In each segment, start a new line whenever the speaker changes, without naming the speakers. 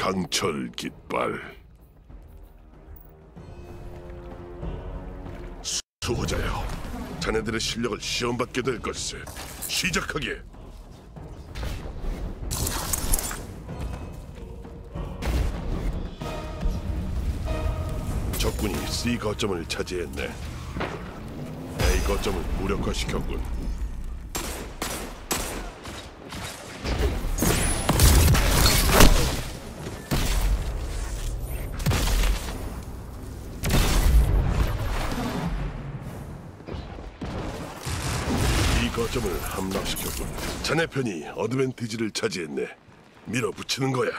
강철 깃발. 수호자여, 자네들의 실력을 시험받게 될 것을. 시작하게. 적군이 C 거점을 차지했네. A 거점을 무력화시켰군. B 거점을 함락시켰군. 자네 편이 어드밴티지를 차지했네. 밀어붙이는 거야.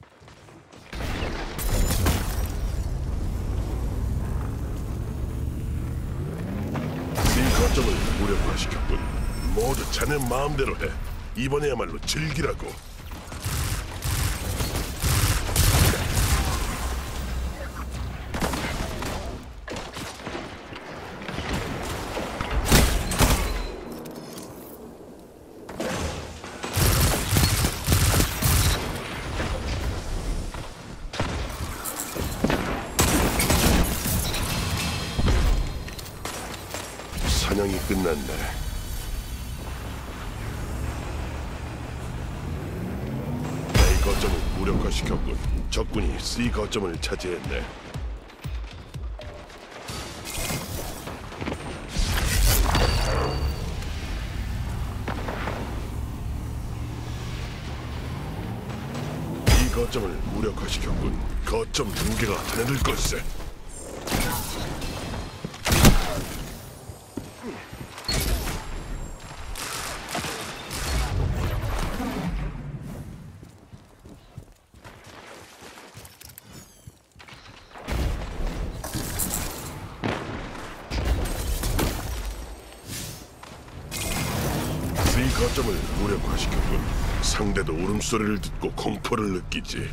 거점을 무력화시켰군. 모두 자네 마음대로 해. 이번에야말로 즐기라고. 사냥이 끝났네. A 거점을 무력화시켰군. 적군이 C 거점을 차지했네. B 거점을 무력화시켰군. 거점 2개가 자네들 걸세. C 거점을 무력화시켰군. 상대도 울음소리를 듣고 공포를 느끼지.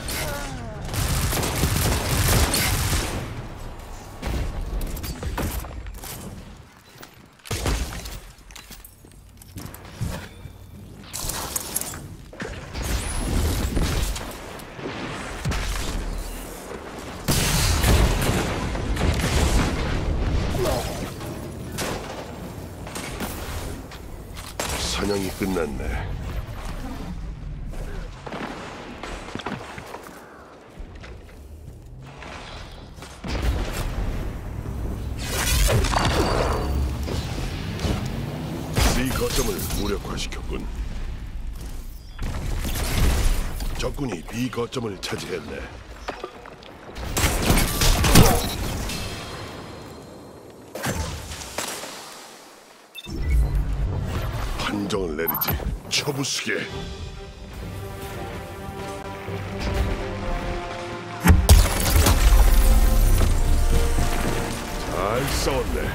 사냥이 끝났네. C 거점을 무력화시켰군. 적군이 B 거점을 차지했네. 판정을 내리지. 처부수게. 잘 싸웠네.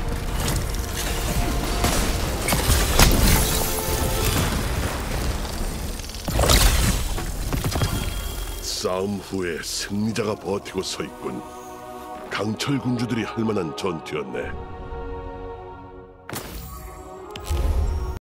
싸움 후에 승리자가 버티고 서 있군. 강철 군주들이 할 만한 전투였네.